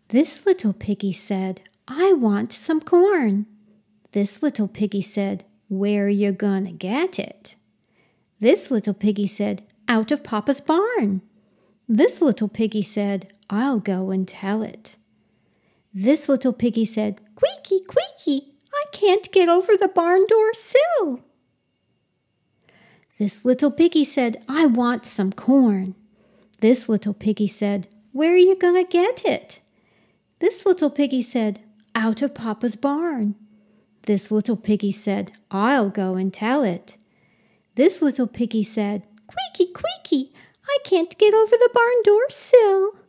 This little piggy said, I want some corn. This little piggy said, where you gonna get it? This little piggy said, out of Papa's barn. This little piggy said, I'll go and tell it. This little piggy said, Queeky, Queeky, I can't get over the barn door sill. This little piggy said, I want some corn. This little piggy said, where are you gonna get it? This little piggy said, out of Papa's barn. This little piggy said, I'll go and tell it. This little piggy said, Queeky, Queeky, I can't get over the barn door sill.